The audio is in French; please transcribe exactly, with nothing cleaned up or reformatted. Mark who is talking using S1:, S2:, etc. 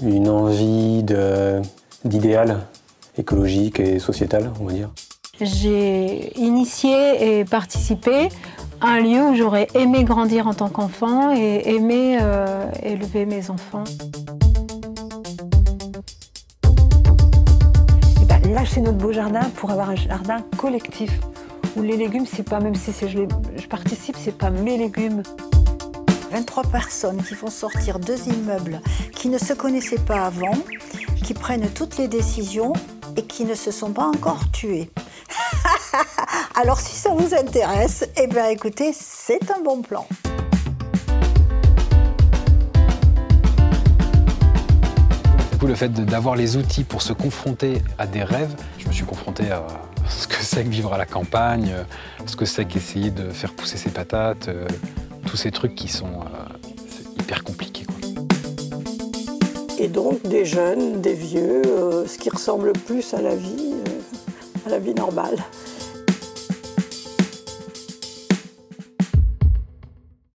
S1: une envie d'idéal écologique et sociétal, on va dire.
S2: J'ai initié et participé à un lieu où j'aurais aimé grandir en tant qu'enfant et aimé euh, élever mes enfants.
S3: Et ben, là, c'est notre beau jardin pour avoir un jardin collectif où les légumes, c'est pas, même si je, les, je participe, c'est pas mes légumes.
S4: vingt-trois personnes qui font sortir deux immeubles qui ne se connaissaient pas avant, qui prennent toutes les décisions et qui ne se sont pas encore tués. Alors si ça vous intéresse, eh bien écoutez, c'est un bon plan.
S5: Du coup, le fait d'avoir les outils pour se confronter à des rêves, je me suis confronté à ce que c'est que vivre à la campagne, ce que c'est qu'essayer de faire pousser ses patates, euh, tous ces trucs qui sont euh, hyper compliqués, quoi.
S6: Et donc des jeunes, des vieux, euh, ce qui ressemble le plus à la vie, euh, à la vie normale.